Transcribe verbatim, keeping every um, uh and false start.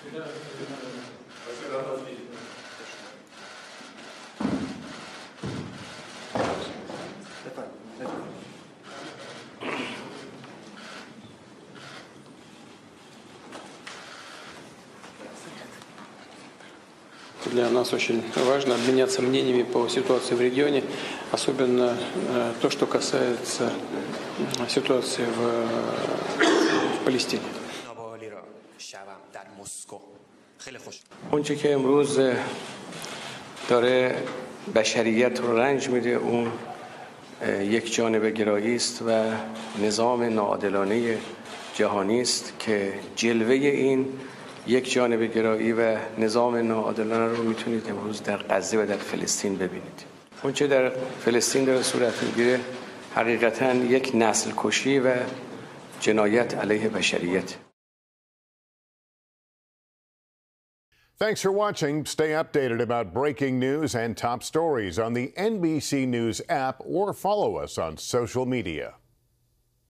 Для нас очень важно обменяться мнениями по ситуации в регионе, особенно то, что касается ситуации в, в Палестине. اونچه که امروز داره بشریت رو رنج میده اون یک جانبه گرایی است و نظام ناعادلانه جهانی است که جلوه این یک جانبه گرایی و نظام ناعادلانه رو میتونید امروز در غزه و در فلسطین ببینید. اونچه در فلسطین داره صورت میگیره حقیقتاً یک نسل کشی و جنایت علیه بشریت. Thanks for watching. Stay updated about breaking news and top stories on the N B C News app or follow us on social media.